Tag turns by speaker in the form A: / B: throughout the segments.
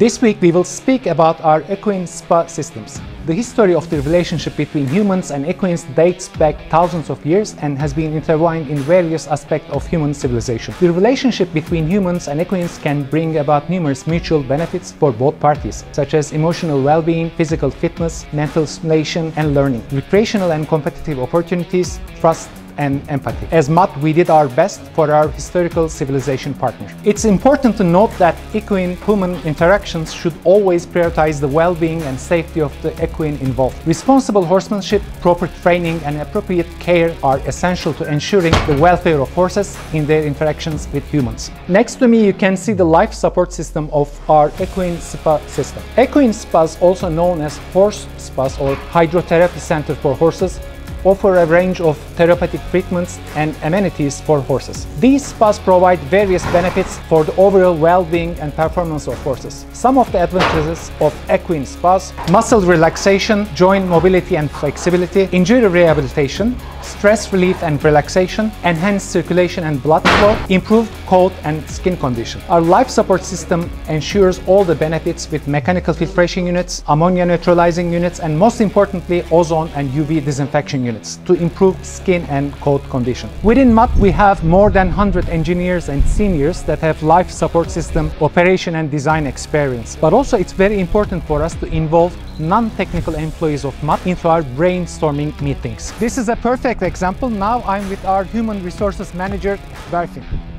A: This week we will speak about our equine spa systems. The history of the relationship between humans and equines dates back thousands of years and has been intertwined in various aspects of human civilization. The relationship between humans and equines can bring about numerous mutual benefits for both parties, such as emotional well-being, physical fitness, mental stimulation and learning, recreational and competitive opportunities, trust, and empathy. As Matt, we did our best for our historical civilization partner. It's important to note that equine-human interactions should always prioritize the well-being and safety of the equine involved. Responsible horsemanship, proper training, and appropriate care are essential to ensuring the welfare of horses in their interactions with humans. Next to me, you can see the life support system of our equine spa system. Equine spas, also known as horse spas or hydrotherapy center for horses, offer a range of therapeutic treatments and amenities for horses. These spas provide various benefits for the overall well-being and performance of horses. Some of the advantages of equine spas: muscle relaxation, joint mobility and flexibility, injury rehabilitation, stress relief and relaxation, enhanced circulation and blood flow, improved coat and skin condition. Our life support system ensures all the benefits with mechanical filtration units, ammonia neutralizing units, and most importantly, ozone and UV disinfection units to improve skin and coat condition. Within MUT, we have more than 100 engineers and seniors that have life support system operation and design experience. But also it's very important for us to involve non-technical employees of MUT into our brainstorming meetings. This is a perfect example. Now I'm with our human resources manager, Berfin.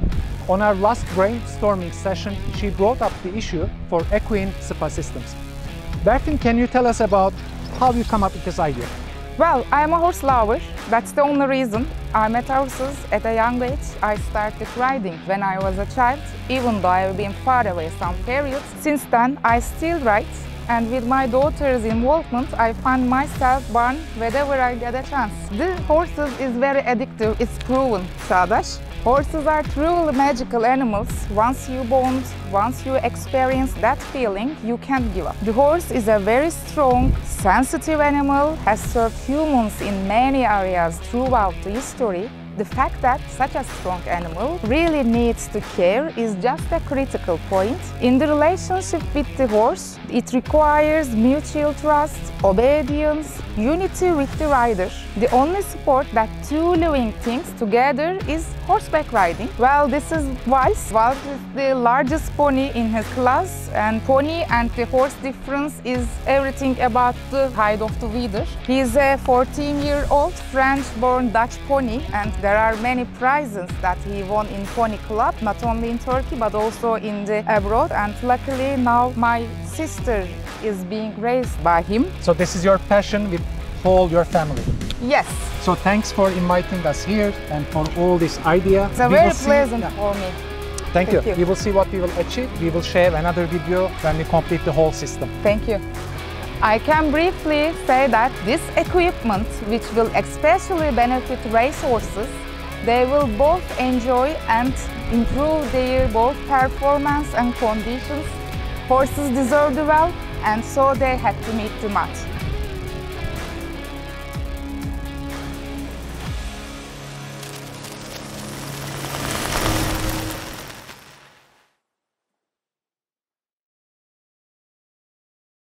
A: On our last brainstorming session, she brought up the issue for equine spa systems. Berfin, can you tell us about how you come up with this idea?
B: Well, I'm a horse lover. That's the only reason. I met horses at a young age. I started riding when I was a child, even though I've been far away some periods. Since then, I still ride. And with my daughter's involvement, I find myself born whenever I get a chance. The horses is very addictive. It's proven, Çağdaş. Horses are truly magical animals. Once you bond, once you experience that feeling, you can't give up. The horse is a very strong, sensitive animal, has served humans in many areas throughout the history. The fact that such a strong animal really needs to care is just a critical point. In the relationship with the horse, it requires mutual trust, obedience, unity with the rider. The only sport that two living things together is horseback riding. Well, this is Vals. Vals is the largest pony in his class, and pony and the horse difference is everything about the height of the leader. He is a 14-year-old French-born Dutch pony, and there are many prizes that he won in pony club, not only in Turkey but also in the abroad. And luckily now my sister is being raised by him. So this is your passion with all your family? Yes. So thanks for inviting us here and for all this idea. It's very pleasant for me.
A: Thank you. We will see what we will achieve. We will share another video when we complete the whole system.
B: Thank you. I can briefly say that this equipment, which will especially benefit racehorses, they will both enjoy and improve their both performance and conditions. Horses deserve the well, and so they have to meet the match.